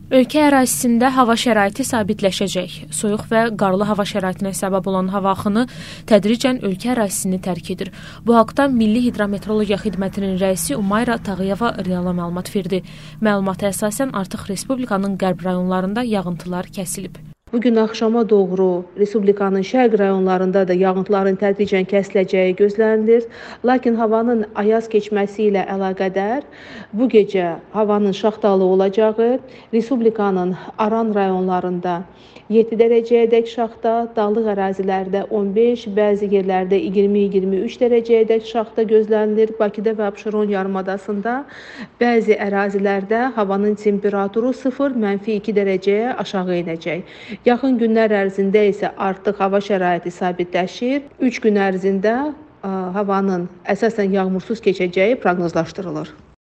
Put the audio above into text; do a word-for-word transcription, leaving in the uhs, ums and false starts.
Ölkə ərazisində hava şəraiti sabitləşəcək. Soyuq və qarlı hava şəraitinə səbəb olan hava axını tədricən ölkə ərazisini tərk edir. Bu haqda Milli Hidrometeorologiya Xidmətinin rəisi Umayra Tağıyeva reala məlumat verdi. Məlumata əsasən artıq Respublikanın qərb rayonlarında yağıntılar kəsilib. Bugün axşama doğru Respublikanın şərq rayonlarında da yağıntıların tədricən kəsiləcəyi gözlənilir. Lakin havanın ayaz keçməsi ilə əlaqədar bu gecə havanın şaxtalı olacağı, Respublikanın Aran rayonlarında yeddi dərəcəyədək şaxta, dağlıq ərazilərdə on beş, bəzi yerlərdə iyirmi iyirmi üç dərəcəyədək şaxta gözlənilir. Bakıda və Abşeron yarımadasında bəzi ərazilərdə havanın temperaturu sıfır mənfi iki dərəcəyə aşağı inəcək. Yaxın günlər ərzində isə artıq hava şəraiti sabitləşir. üç gün ərzində havanın əsasən yağmursuz keçəcəyi proqnozlaşdırılır.